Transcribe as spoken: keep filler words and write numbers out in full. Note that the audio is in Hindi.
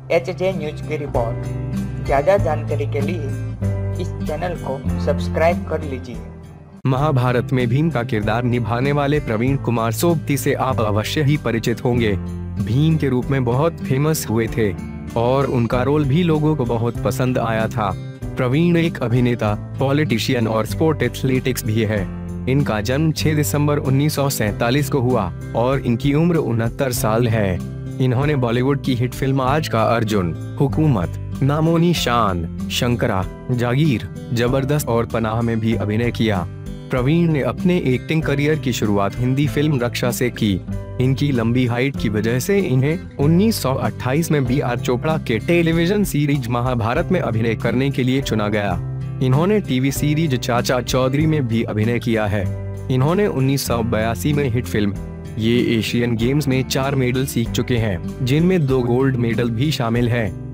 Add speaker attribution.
Speaker 1: एच जे न्यूज की रिपोर्ट। ज़्यादा जानकारी के लिए इस चैनल को सब्सक्राइब कर लीजिए।
Speaker 2: महाभारत में भीम का किरदार निभाने वाले प्रवीण कुमार सोबती से आप अवश्य ही परिचित होंगे। भीम के रूप में बहुत फेमस हुए थे और उनका रोल भी लोगों को बहुत पसंद आया था। प्रवीण एक अभिनेता, पॉलिटिशियन और स्पोर्ट एथलेटिक्स भी है। इनका जन्म छह दिसंबर उन्नीस सौ सैतालीस को हुआ और इनकी उम्र उनहत्तर साल है। इन्होंने बॉलीवुड की हिट फिल्म आज का अर्जुन, हुकूमत, नामोनिशान, शंकरा, जागीर, जबरदस्त और पनाह में भी अभिनय किया। प्रवीण ने अपने एक्टिंग करियर की शुरुआत हिंदी फिल्म रक्षा से की। इनकी लंबी हाइट की वजह से इन्हें उन्नीस सौ अट्ठाईस में बी आर चोपड़ा के टेलीविजन सीरीज महाभारत में अभिनय करने के लिए चुना गया। इन्होंने टीवी सीरीज चाचा चौधरी में भी अभिनय किया है। इन्होंने उन्नीस सौ बयासी में हिट फिल्म ये एशियन गेम्स में चार मेडल जीत चुके हैं, जिनमें दो गोल्ड मेडल भी शामिल है।